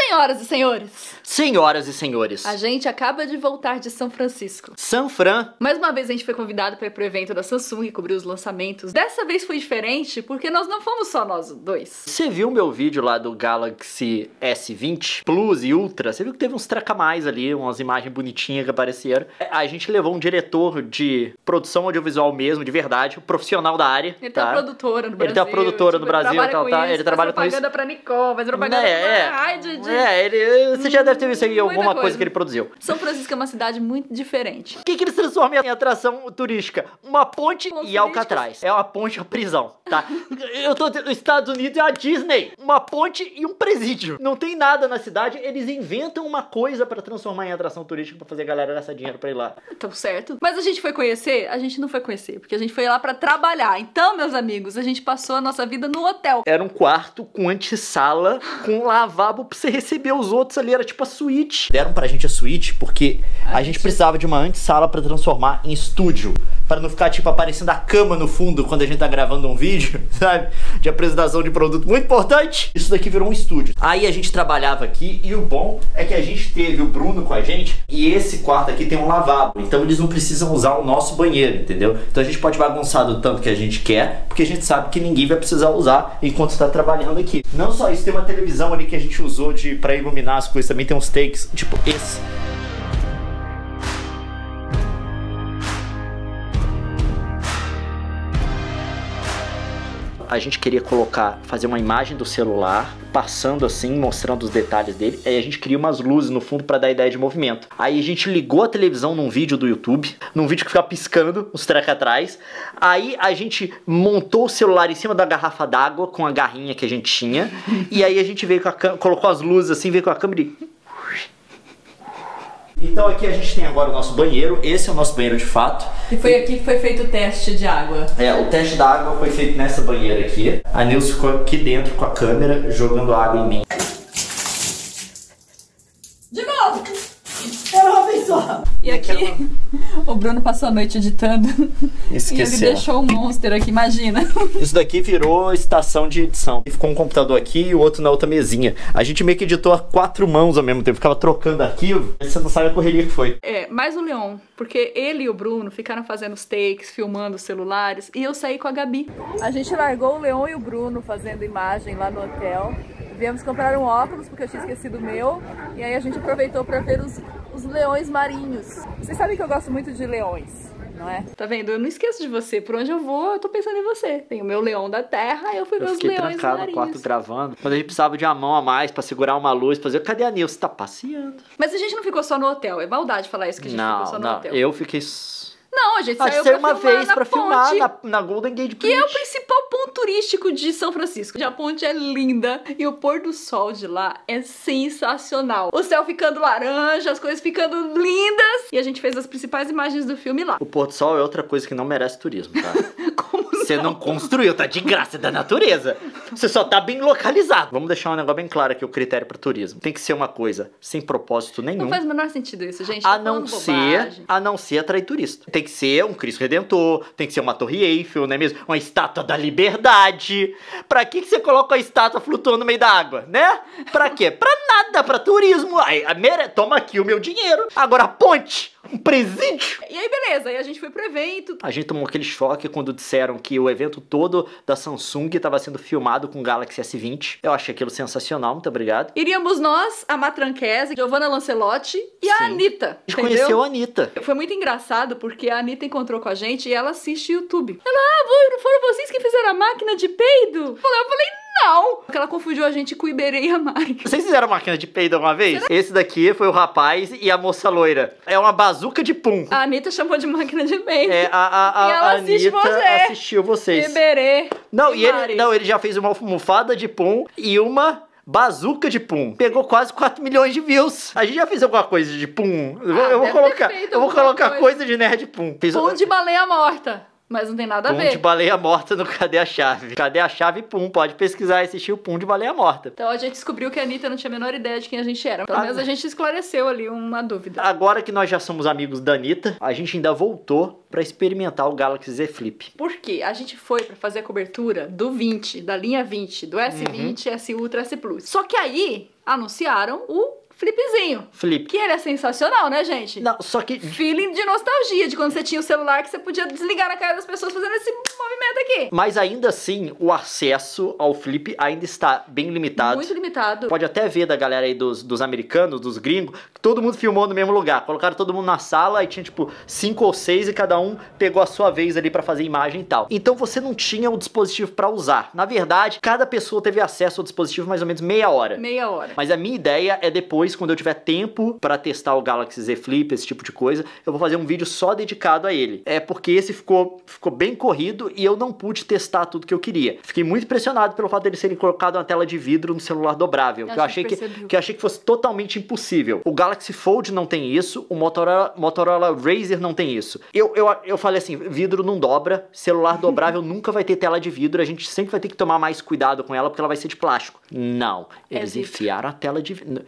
Senhoras e senhores, Senhoras e senhores, a gente acaba de voltar de São Francisco. San Fran. Mais uma vez a gente foi convidado para ir pro evento da Samsung e cobrir os lançamentos. Dessa vez foi diferente porque nós não fomos só nós dois. Você viu meu vídeo lá do Galaxy S20 Plus e Ultra? Você viu que teve uns treca mais ali, umas imagens bonitinhas que apareceram. A gente levou um diretor de produção audiovisual mesmo, de verdade, um profissional da área. Ele tem uma produtora no Brasil. Ele tem uma produtora no Brasil, ele trabalha com isso. Faz propaganda pra Nicole, faz propaganda você já deve ter visto aí alguma coisa que ele produziu. São Francisco é uma cidade muito diferente. O que eles transformam em atração turística? Uma ponte e Alcatraz. É uma ponte e uma prisão, tá? Eu tô nos Estados Unidos, é a Disney. Uma ponte e um presídio. Não tem nada na cidade, eles inventam uma coisa pra transformar em atração turística pra fazer a galera gastar dinheiro pra ir lá. Tá certo. Mas a gente foi conhecer? A gente não foi conhecer, porque a gente foi lá pra trabalhar. Então, meus amigos, a gente passou a nossa vida no hotel. Era um quarto com antessala, com lavabo pra você receber os outros ali, era tipo a suíte. Deram pra gente a suíte porque a gente precisava de uma antessala pra transformar em estúdio. Pra não ficar, tipo, aparecendo a cama no fundo quando a gente tá gravando um vídeo, sabe? De apresentação de produto muito importante. Isso daqui virou um estúdio. Aí a gente trabalhava aqui e o bom é que a gente teve o Bruno com a gente e esse quarto aqui tem um lavabo. Então eles não precisam usar o nosso banheiro, entendeu? Então a gente pode bagunçar do tanto que a gente quer, porque a gente sabe que ninguém vai precisar usar enquanto está trabalhando aqui. Não só isso, tem uma televisão ali que a gente usou pra iluminar as coisas. Também tem uns takes, tipo esse. A gente queria fazer uma imagem do celular, passando assim, mostrando os detalhes dele. Aí a gente cria umas luzes no fundo pra dar ideia de movimento. Aí a gente ligou a televisão num vídeo do YouTube, num vídeo que fica piscando, uns treca atrás. Aí a gente montou o celular em cima da garrafa d'água, com a garrinha que a gente tinha. E aí a gente veio com colocou as luzes assim, veio com a câmera e... Então aqui a gente tem agora o nosso banheiro. Esse é o nosso banheiro de fato. E foi aqui que foi feito o teste de água. É, o teste da água foi feito nessa banheira aqui. A Nilce ficou aqui dentro com a câmera jogando água em mim. De novo! Era uma vez só! E aqui o Bruno passou a noite editando. Esqueceu. E ele deixou um monster aqui, imagina. Isso daqui virou estação de edição. Ficou um computador aqui e o outro na outra mesinha. A gente meio que editou a 4 mãos ao mesmo tempo. Ficava trocando arquivo. Você não sabe a correria que foi. É, mais o Leon. Porque ele e o Bruno ficaram fazendo os takes, filmando os celulares. E eu saí com a Gabi. A gente largou o Leon e o Bruno fazendo imagem lá no hotel. Viemos comprar um óculos, porque eu tinha esquecido o meu. E aí a gente aproveitou para ver os leões marinhos. Vocês sabem que eu gosto muito de leões, não é? Tá vendo? Eu não esqueço de você. Por onde eu vou, eu tô pensando em você. Tem o meu leão da terra, eu fui ver os leões marinhos. Eu fiquei trancado no quarto gravando. Quando a gente precisava de uma mão a mais pra segurar uma luz, fazer... Cadê a Nilce? Tá passeando. Mas a gente não ficou só no hotel. É maldade falar isso, que a gente ficou só no hotel. Eu fiquei... Não, a gente saiu uma vez pra filmar na Golden Gate Bridge. Que é o principal ponto turístico de São Francisco. A ponte é linda e o pôr do sol de lá é sensacional. O céu ficando laranja, as coisas ficando lindas. E a gente fez as principais imagens do filme lá. O pôr do sol é outra coisa que não merece turismo, tá? Como Você não construiu, tá de graça, é da natureza. Você só tá bem localizado. Vamos deixar um negócio bem claro aqui, o critério para turismo. Tem que ser uma coisa sem propósito nenhum. Não faz o menor sentido isso, gente. A não ser atrair turista. Tem que ser um Cristo Redentor, tem que ser uma Torre Eiffel, não é mesmo? Uma estátua da Liberdade. Pra que você coloca a estátua flutuando no meio da água, né? Pra quê? Pra nada, pra turismo. Aí, toma aqui o meu dinheiro. Agora a ponte, um presídio. E aí, beleza. Aí a gente foi pro evento. A gente tomou aquele choque quando disseram que o evento todo da Samsung estava sendo filmado com o Galaxy S20. Eu achei aquilo sensacional, muito obrigado. Iríamos nós, a Matranquese, Giovanna Lancelotti e a Anitta. A gente conheceu a Anitta. Foi muito engraçado porque a Anitta encontrou com a gente e ela assiste YouTube. Ela, foram vocês que fizeram a máquina de peido? Eu falei, não! Porque ela confundiu a gente com o Iberê e a Mari. Vocês fizeram máquina de peido alguma vez? Será? Esse daqui foi o rapaz e a moça loira. É uma bazuca de pum. A Anitta chamou de máquina de peido. É, e ela assistiu vocês. Iberê ele já fez uma almofada de pum e uma bazuca de pum. Pegou quase 4 milhões de views. A gente já fez alguma coisa de pum. Eu vou colocar coisa de nerd pum. Pum de baleia morta. Mas não tem nada a Pum ver. de baleia morta no Cadê a Chave? Cadê a Chave? Pum. Pode pesquisar e assistir o Pum de baleia morta. Então a gente descobriu que a Anitta não tinha a menor ideia de quem a gente era. Pelo menos a gente esclareceu ali uma dúvida. Agora que nós já somos amigos da Anitta, a gente ainda voltou pra experimentar o Galaxy Z Flip. Por quê? A gente foi pra fazer a cobertura do 20, da linha 20, do S20, S Ultra, S Plus. Só que aí anunciaram o Flipzinho. Flip. Que ele é sensacional, né, gente? Não, só que... Feeling de nostalgia, de quando você tinha o celular que você podia desligar na cara das pessoas fazendo esse movimento aqui. Mas ainda assim, o acesso ao Flip ainda está bem limitado. Muito limitado. Pode até ver da galera aí dos americanos, dos gringos, que todo mundo filmou no mesmo lugar. Colocaram todo mundo na sala e tinha tipo 5 ou 6 e cada um pegou a sua vez ali pra fazer imagem e tal. Então você não tinha um dispositivo pra usar. Na verdade, cada pessoa teve acesso ao dispositivo mais ou menos meia hora. Meia hora. Mas a minha ideia é depois, quando eu tiver tempo pra testar o Galaxy Z Flip, esse tipo de coisa, eu vou fazer um vídeo só dedicado a ele. É porque esse ficou bem corrido e eu não pude testar tudo que eu queria. Fiquei muito impressionado pelo fato dele serem colocado uma tela de vidro no celular dobrável, que eu achei que fosse totalmente impossível. O Galaxy Fold não tem isso, o Motorola Razr não tem isso. Eu falei assim, vidro não dobra, celular dobrável nunca vai ter tela de vidro, a gente sempre vai ter que tomar mais cuidado com ela porque ela vai ser de plástico. Não, eles enfiaram a tela de vidro.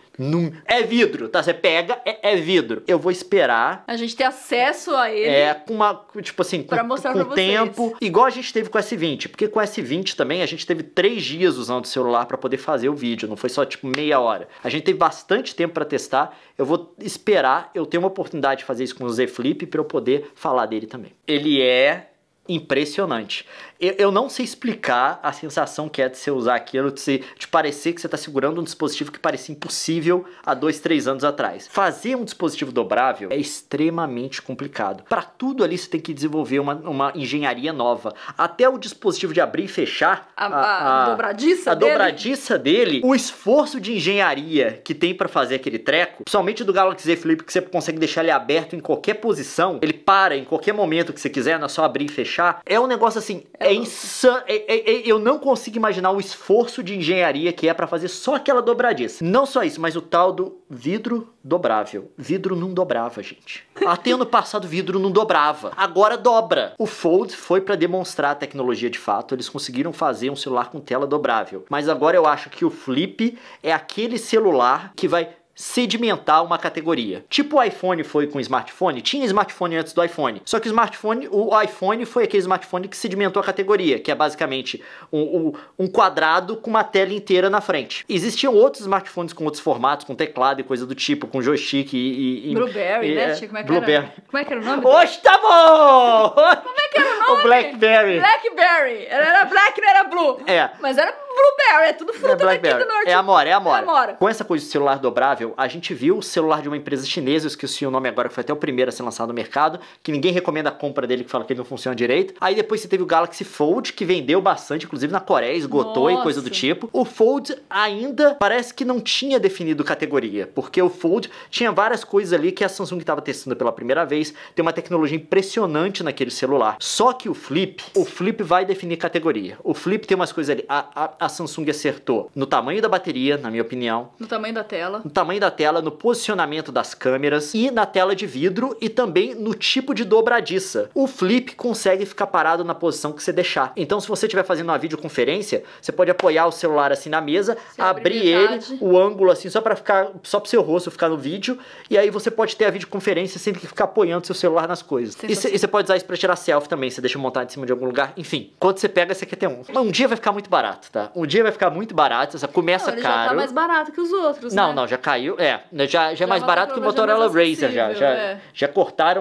É vidro, tá? Você pega, é vidro. Eu vou esperar. A gente ter acesso a ele. Com uma, tipo assim, pra mostrar com pra tempo. Igual a gente teve com o S20. Porque com o S20 também a gente teve 3 dias usando o celular pra poder fazer o vídeo. Não foi só, tipo, meia hora. A gente teve bastante tempo pra testar. Eu vou esperar eu ter uma oportunidade de fazer isso com o Z Flip pra eu poder falar dele também. Ele é impressionante. Eu não sei explicar a sensação que é de você usar aquilo, de parecer que você está segurando um dispositivo que parecia impossível há 2, 3 anos atrás. Fazer um dispositivo dobrável é extremamente complicado. Para tudo ali você tem que desenvolver uma engenharia nova. Até o dispositivo de abrir e fechar, a dobradiça dele, o esforço de engenharia que tem para fazer aquele treco, principalmente do Galaxy Z Flip, que você consegue deixar ele aberto em qualquer posição, ele para em qualquer momento que você quiser, não é só abrir e fechar. É um negócio assim, é insano. Eu não consigo imaginar o esforço de engenharia que é pra fazer só aquela dobradiça. Não só isso, mas o tal do vidro dobrável. Vidro não dobrava, gente. Até ano passado vidro não dobrava. Agora dobra. O Fold foi pra demonstrar a tecnologia de fato. Eles conseguiram fazer um celular com tela dobrável. Mas agora eu acho que o Flip é aquele celular que vai sedimentar uma categoria. Tipo o iPhone foi com o smartphone, tinha smartphone antes do iPhone, só que o iPhone foi aquele smartphone que sedimentou a categoria, que é basicamente um quadrado com uma tela inteira na frente. Existiam outros smartphones com outros formatos, com teclado e coisa do tipo, com joystick e Blueberry, né? Como é que Blueberry. Como é que era o nome? Hoje tá bom! Como é que era o nome? O Blackberry. Blackberry. Era black, não era blue. Mas era Blueberry, é tudo fruta daqui do norte. É amora. Com essa coisa de celular dobrável, a gente viu o celular de uma empresa chinesa, eu esqueci o nome agora, que foi até o primeiro a ser lançado no mercado, que ninguém recomenda a compra dele, que fala que ele não funciona direito. Aí depois você teve o Galaxy Fold, que vendeu bastante, inclusive na Coreia, esgotou e coisa do tipo. O Fold ainda parece que não tinha definido categoria, porque o Fold tinha várias coisas ali que a Samsung estava testando pela primeira vez, tem uma tecnologia impressionante naquele celular. Só que o Flip vai definir categoria. O Flip tem umas coisas ali, a Samsung acertou no tamanho da bateria, na minha opinião. No tamanho da tela. No tamanho da tela, no posicionamento das câmeras e na tela de vidro e também no tipo de dobradiça. O Flip consegue ficar parado na posição que você deixar. Então, se você estiver fazendo uma videoconferência, você pode apoiar o celular assim na mesa, abrir ele, o ângulo assim, só para o seu rosto ficar no vídeo, e aí você pode ter a videoconferência sem ter que ficar apoiando seu celular nas coisas. E você pode usar isso para tirar selfie também, você deixa montado em cima de algum lugar. Enfim, quando você pega, você quer ter um. Mas um dia vai ficar muito barato, tá? Um dia vai ficar muito barato, você começa ele caro. Já tá mais barato que os outros, né? Não, já caiu. Já é mais barato que o Motorola Razr. Já cortaram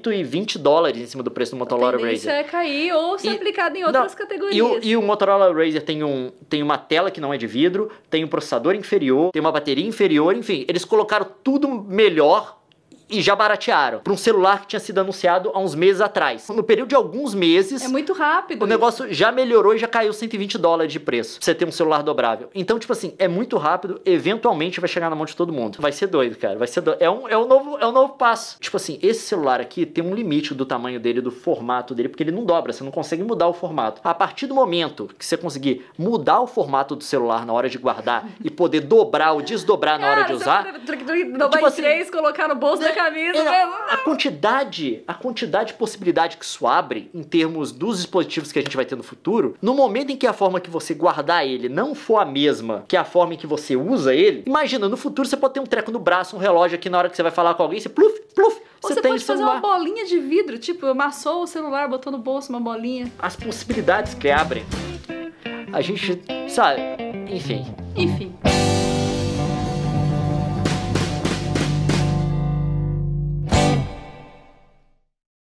$120 em cima do preço do Motorola Razr. Isso é cair ou ser aplicado em outras categorias. E o Motorola Razr tem uma tela que não é de vidro, tem um processador inferior, tem uma bateria inferior, enfim, eles colocaram tudo melhor e já baratearam para um celular que tinha sido anunciado há uns meses atrás. No período de alguns meses... É muito rápido. O negócio já melhorou e já caiu $120 de preço pra você ter um celular dobrável. Então, tipo assim, é muito rápido, eventualmente vai chegar na mão de todo mundo. Vai ser doido, cara. Vai ser doido. É um novo passo. Tipo assim, esse celular aqui tem um limite do tamanho dele, do formato dele, porque ele não dobra, você não consegue mudar o formato. A partir do momento que você conseguir mudar o formato do celular na hora de guardar e poder dobrar ou desdobrar na hora de usar... Dobrar em 3, colocar no bolso da camisa. A quantidade de possibilidade que isso abre em termos dos dispositivos que a gente vai ter no futuro, no momento em que a forma que você guardar ele não for a mesma que a forma em que você usa ele, imagina, no futuro você pode ter um treco no braço, um relógio aqui na hora que você vai falar com alguém, você pluf, pluf, você tem pode fazer uma bolinha de vidro, tipo, amassou o celular, botou no bolso uma bolinha. As possibilidades que abrem, a gente, sabe, enfim.